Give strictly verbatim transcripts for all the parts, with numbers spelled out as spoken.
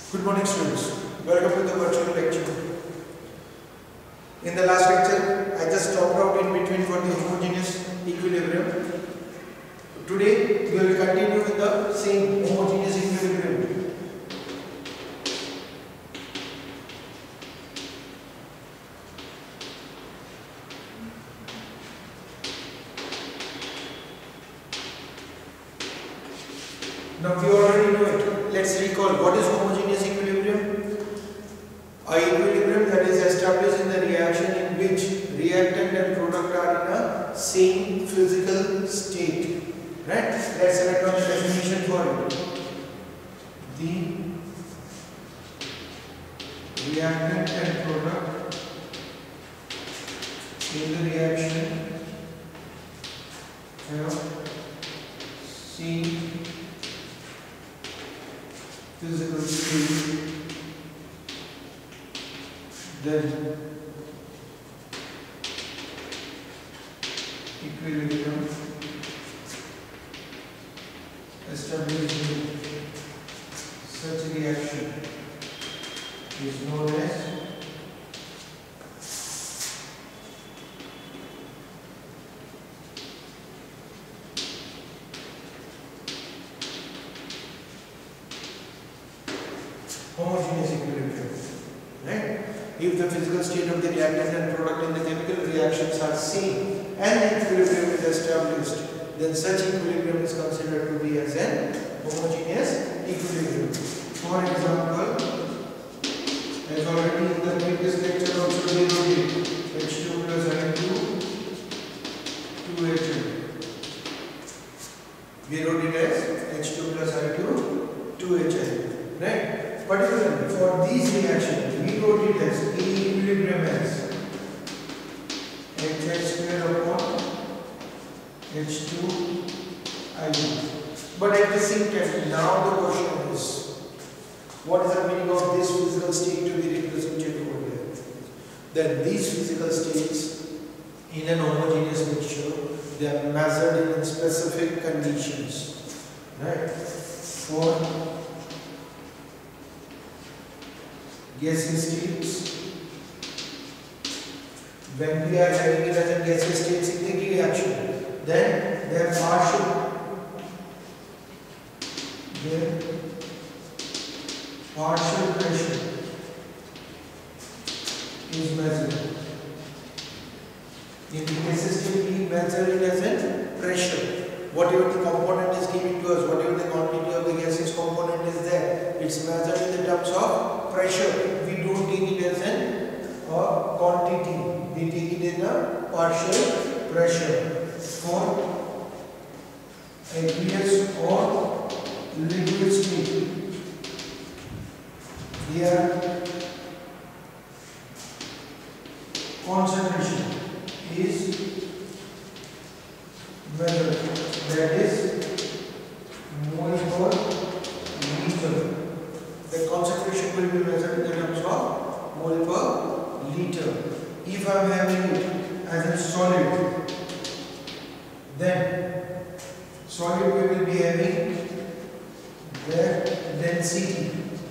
Good morning students, welcome to the virtual lecture. In the last lecture, I just stopped out in between for the homogeneous equilibrium. Today, we will continue with the same homogeneous equilibrium. Now we already know it. Let's recall what is homogeneous equilibrium. A equilibrium that is established in the reaction in which reactant and product are in a same physical state. Right? Let's write down the definition for it. The reactant and product in the reaction have same physical state, then equilibrium established in such reaction is known as homogeneous equilibrium. Right? If the physical state of the reactant and product in the chemical reactions are same and the equilibrium is established, then such equilibrium is considered to be as an homogeneous equilibrium. For example, as already in the previous lecture also we wrote H two plus N two, two H N. We wrote it as H two plus N two, two H N. Right? Particularly for these reactions, we wrote it as equilibrium as H H square upon H two I two. But at the same time, now the question is, what is the meaning of this physical state to be represented over here? That these physical states in an homogeneous mixture, they are measured in specific conditions. Right? For gaseous states, when we are having it as a gaseous states in the reaction, then their partial their partial pressure is measured. In the gaseous state, we measure it as a pressure. Whatever the component is given to us, whatever the quantity of the gaseous component is there, it's measured in the terms of pressure. We don't take it as an uh, quantity. We take it in a partial pressure. For aqueous or liquid state, here concentration is measured. That is mole per liter. The concentration will be measured in the terms of mole per liter. If I am having it as a solid, then solid we will be having their density.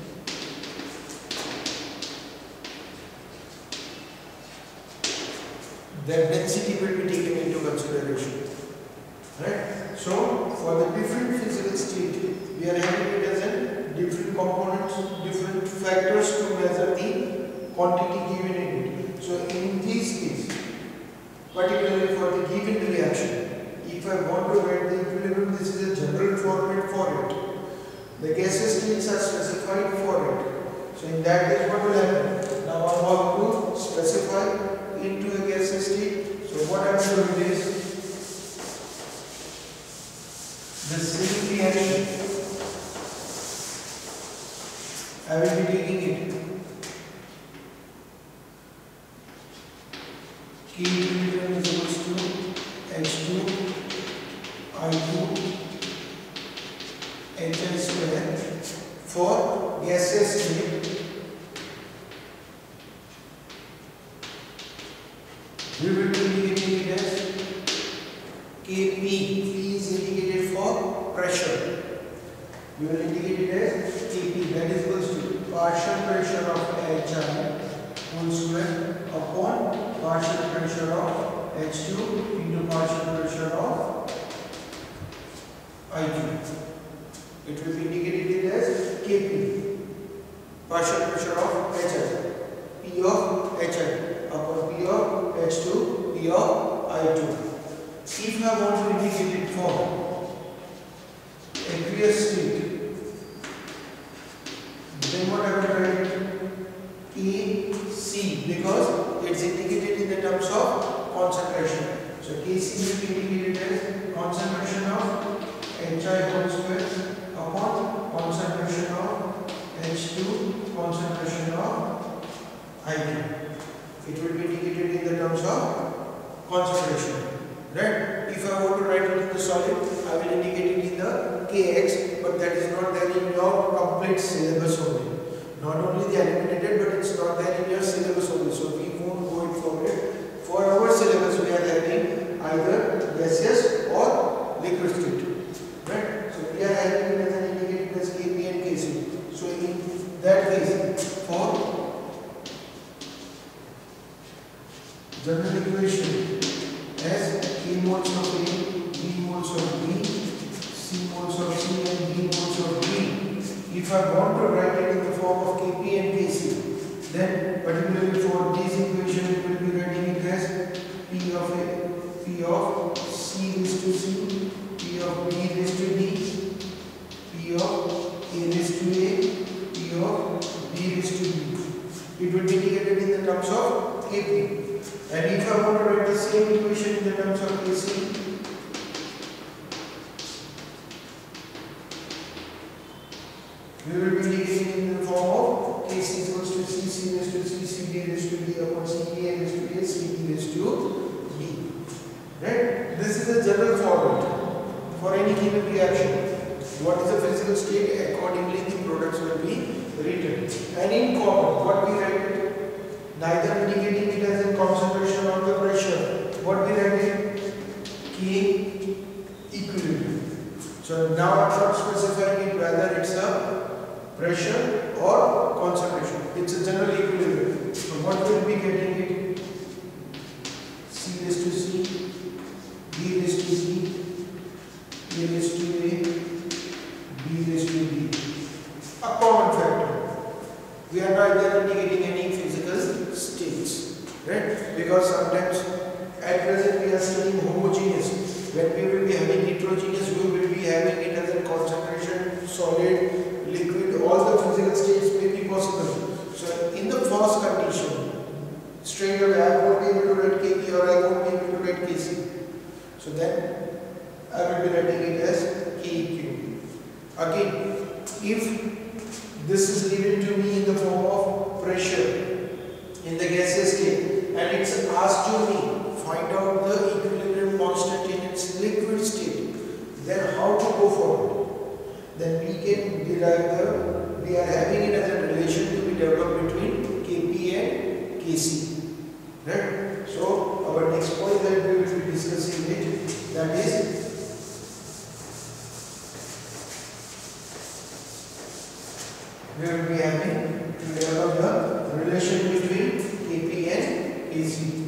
That density will be taken into consideration. Right? So, for the different physical state, we are having it as a different components, different factors to measure the quantity given in it. So, in this case, particularly for the given reaction, if I want to write the equilibrium, this is a general format for it. The gaseous states are specified for it. So, in that case, what will happen? Now, I want to specify into a gaseous state. So, what I am doing is the same reaction, I will be taking it K equilibrium is equals to H two I two H I square for gaseous state. We will be indicating it as K P. P is indicated for pressure. We will indicate indicate it as K P, that is equals to partial pressure of H I whole square upon partial pressure of H two into partial pressure of I two. It will be indicated as K P, partial pressure of H I, P of H I upon P of H two, P of I two. If I want to indicate it for aqueous state, then what I will write? K C, because it's indicated in the terms of concentration. So K C will be indicated as concentration of H I whole square upon concentration of H two, concentration of I two. It will be indicated in the terms of concentration. Right? If I want to write it in the solid, I will indicate it in the K X, but that is not there in your complete syllabus only. Not only the eliminated, but it's not there in your syllabus only. So we won't go it for it. For our syllabus, we are having either gaseous or liquid state. Right? So we are having it as an indicated as K P and K C. So in that case, for general equation as K moles of A, B moles of B, C moles of C and D moles of D. If I want to write it in the form of K P and K C, then particularly for this equation it will be writing it as P of A, P of C raised to C, P of B raised to D, P of A raised to A, P of B raised to B. It will be indicated in the terms of K P. And if I want to write the same equation in the terms of K C, we will be indicating in the form of K C equals to C C raised to C, C D raised to D upon C D A raised to A, C D raised to D. Right? This is the general format for any given reaction. What is the physical state? Accordingly, the products will be written. And in common, what we write? Neither indicating it as a concentration or the pressure. What we write it? K equilibrium. So now I'm not specifying it whether it's a pressure or concentration. It's a general equilibrium. So what will be getting it? C raised to C, D raised to D, A raised to A, B raised to D. A common factor. We are not there indicating any physical states, right? Because sometimes at present we are studying homogeneous. When we will be having heterogeneous, we will be having it as a concentration, solid, liquid, all the physical states may be possible. So in the first condition, straight away I won't be able to write K P or I won't be able to write K C. So then I will be writing it as K E Q. Again, if this is given to me in the form of pressure in the gaseous state and it's asked to me find out the equilibrium constant in its liquid state, then how to go forward? Then we can derive the, we are having it as a relation to be developed between K P and K C. Right? So our next point that we will be discussing it, that is we will be having to develop the relation between K P and K C.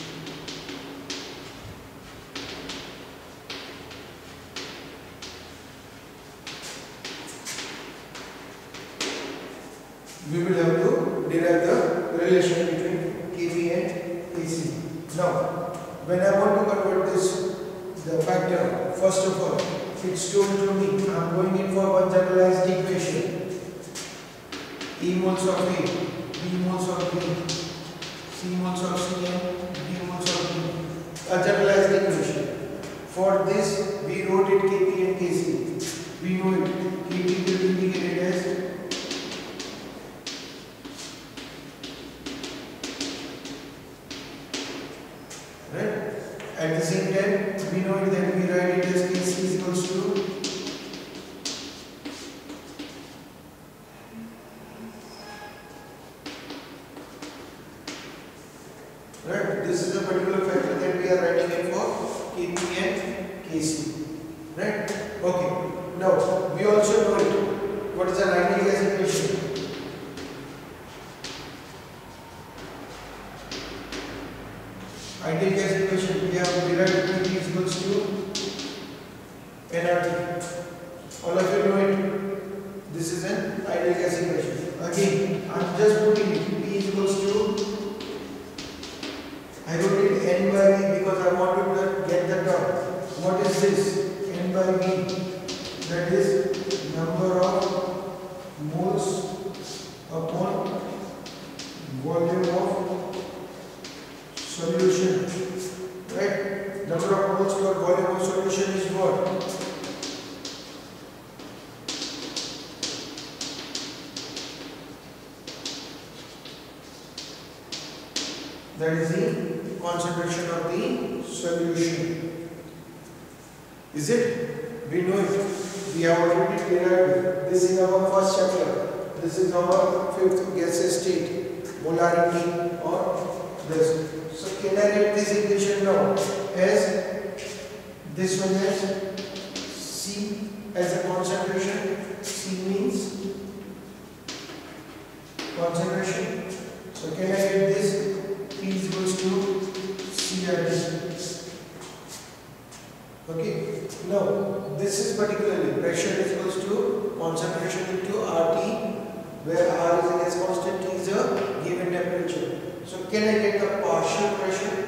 We will have to derive the relation between K P and K C. Now, when I want to convert this, the factor, first of all, it's told to me, I am going in for one generalized equation. E moles of A, B moles of B, C moles of C and D moles of D. A generalized equation. For this, we wrote it K P and K C. We know it. K P will be indicated as right. At the same time, we know it that we write it as K C is equals to right. This is a particular factor that we are writing it for K P and K C. Right? Okay. Now we also know it. What That is the concentration of the solution. Is it? We know it. We have already derived. This is our first chapter. This is our fifth gaseous state, molarity or this. So can I get this equation now as this one as C as a concentration? C means concentration. So can I get this? P is equals to C R T. Okay. Now this is particularly pressure is equals to concentration into R T, where R is a gas constant, T is a given temperature. So can I get the partial pressure?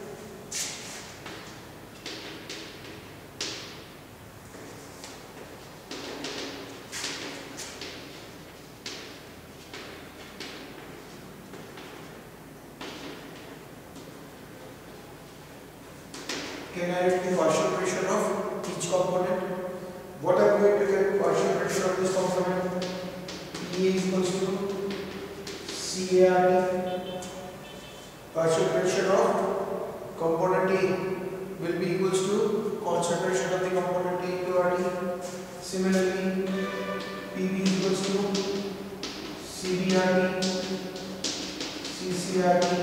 Can I get the partial pressure of each component? What are we going to get partial pressure of this component? P is equals to C A R T. Partial pressure of component A will be equals to concentration of the component A into R T. Similarly, P B is equals to C B R T, C C R T,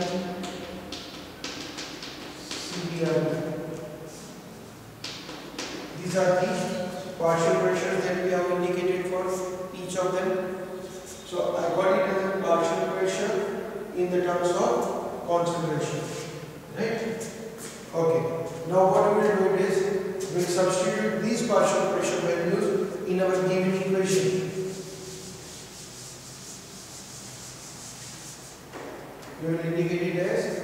C B R T. These are the partial pressures that we have indicated for each of them. So I got it as a partial pressure in the terms of concentration. Right? Okay. Now what we will do is we will substitute these partial pressure values in our given equation. We will indicate it as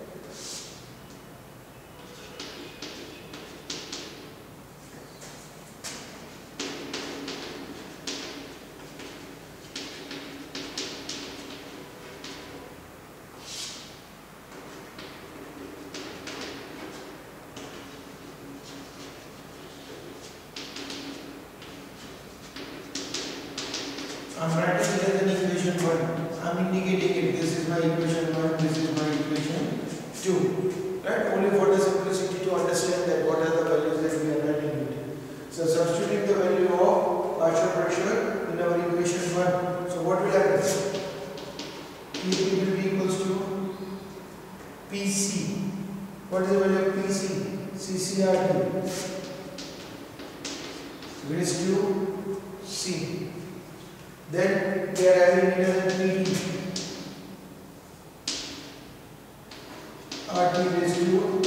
I am writing here as an equation one. I am indicating it. This is my equation one. This is my equation two. Right? Only for the simplicity to understand that what are the values that we are writing it. So substituting the value of partial pressure in our equation one. So what will happen? P will be equals to P C. What is the value of P C? C C R T raised to C. Then we are having it as P D. R T raised to,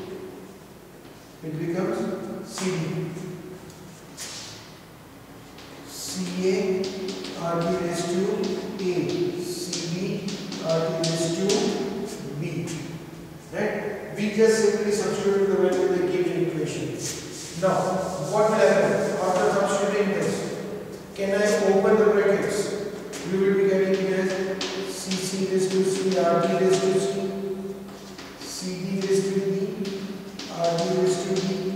it becomes C D. C A R T raised to A. C B R T raised to B. Right? We just simply substitute the value of the given equation. Now, what will happen after substituting this? Can I open the brackets? We will be getting it as C C raised to C, R T raised to C, C D raised to D, R T raised to D,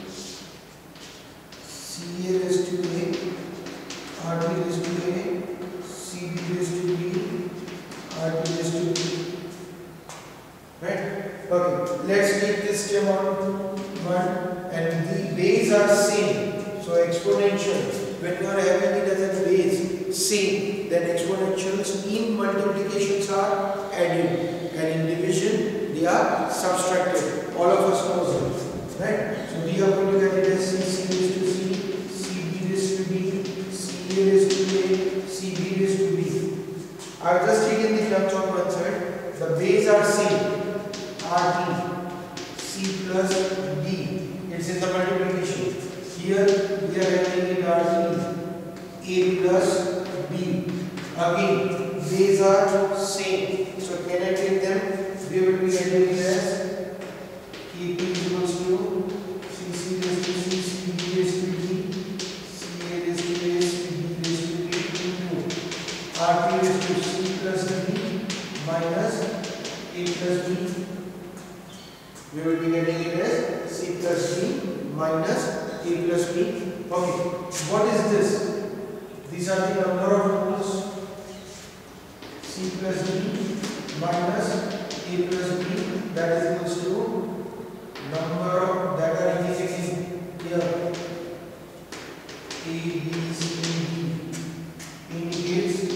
C A raised to A, R T raised to A, C B raised to B, R T raised to B. Right? Okay. Let's take this term on one, and the base are same. So exponential. When you are having it as a base same, then exponentials in multiplications are added, and in division they are subtracted. All of us know that, right? So we are going to get it as C C raised to C, C B raised to B, C A raised to A, C B raised to B. I have just taken the terms on one side. The base are same. R T, C plus D. It's in the multiplication. Here we are having it R T, A plus B. Again, these are same. So can I take them? We will be getting it as K P equals to C C raised to C, C B raised to D, C A raised to A, C B raised to A into R T raised to C plus D minus A plus B. We will be getting it as C plus D minus A plus B. Okay, what is this? These are the number of moles. C plus D minus A plus B, that is equals to number of that are indicating here. A, B, C, D indicates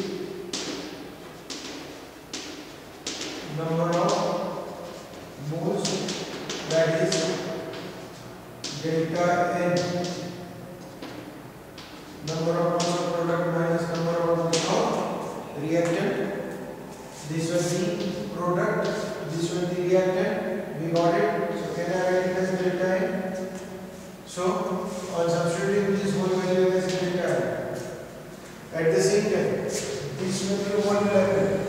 number of moles, that is delta N. Number of moles of product minus number of moles of reactant. This was the product, this was the reactant. We got it. So can I write it as delta N? So on substituting this whole value as delta N. At the same time, this value what will happen?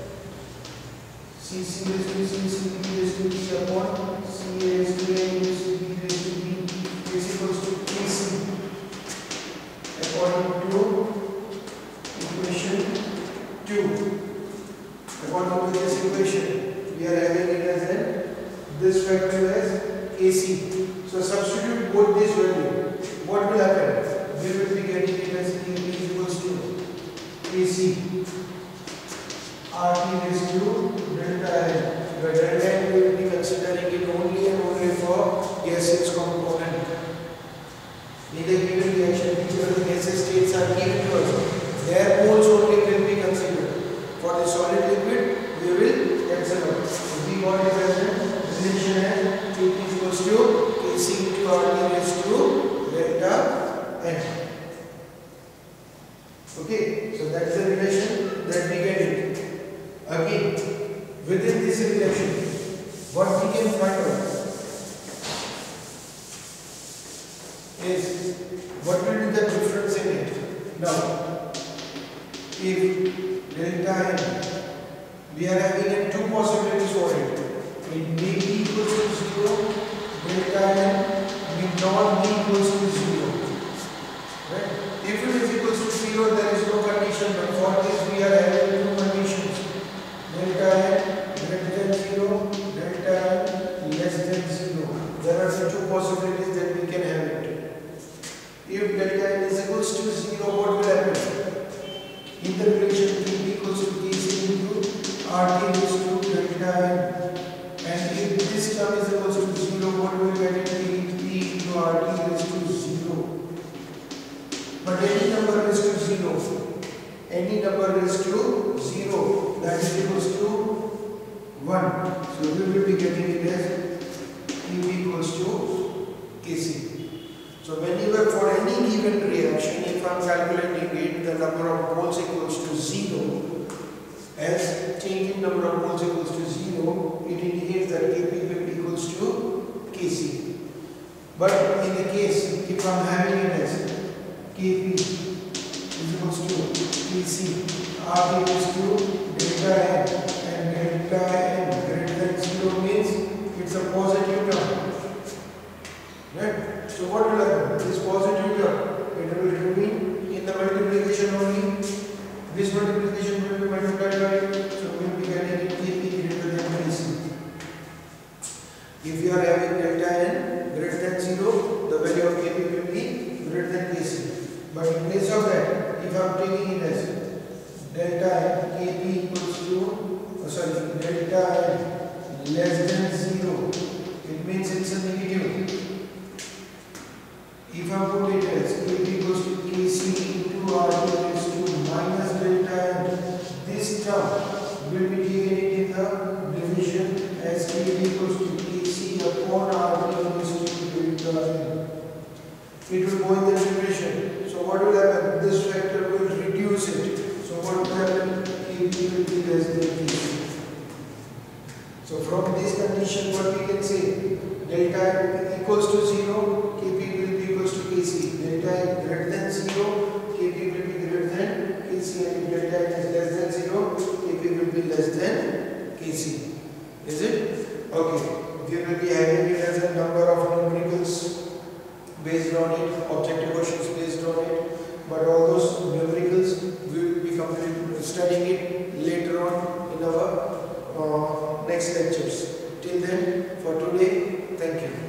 C C raised to C, C B raised to B upon C raised to A raised to B raised to B is equals to K C. According to equation two. According to this equation, we are having it as n, this factor as K C. So substitute both these values. What will happen? We will be getting it as K P is equals to K C R T raised to delta N. But delta N we will be considering it only and only for gaseous component. In the given reaction, whichever the gaseous states are given to us, their moles only will be considered. For the solid liquid, we will cancel out. So we got it as a relation as K P is equals to K C into R T raised to delta N. Okay, so that's the relation that we get it. Again, within this relation, what we can find out is what will be the difference in it. Now, if delta N, we are having two possibilities for it. It may be equals to zero, delta N may not be equals to zero. Right? If it is equals to zero, there is no condition, but for this we are having two conditions. Delta N greater than zero, delta N less than zero. There are the two possibilities that we can have it. If delta N is equals to zero, what will happen? In the relation K P equals to K C into R T raised to delta N. And if this term is equals to zero, what will we get it? K P into R T raised to zero. But any number raised to zero, any number raised to zero, that is equals to one. So we will be getting it as K P equals to K C. So whenever for any given reaction, if I am calculating it, the number of moles equals to zero, as change in number of moles equals to zero, it indicates that K P will be equals to K C. But in the case, if I am having it as K P is equals to K C, R T is to delta N, and delta N greater than zero means it's a positive term. Right? So what will happen? This positive term, it will remain in the multiplication only. This multiplication will be multiplied by, so we will be getting K P greater than K C. If you are having delta N greater than zero, the value of K P will be greater than K C. But in place of that, if I am taking it as delta N, K P equals to, oh sorry, delta N less than zero, it means it's a negative. If I put it as K P equals to K C into R T raised to minus delta N, this term will be taken in the division as K P equals to K C upon R T raised to delta N. It will go in the division. So what will happen? This factor will reduce it. So what will happen? K P will be less than K C. So from this condition, what we can say? Delta N equals to zero, K P will be equals to K C. Delta N greater than zero, K P will be greater than K C. And if delta N is less than zero, K P will be less than K C. Is it? Okay. We will be having it as a number of numericals based on it, objective questions based on it. But all those numericals, we will be completely studying it later on in our uh, next lectures. Till then, for today, thank you.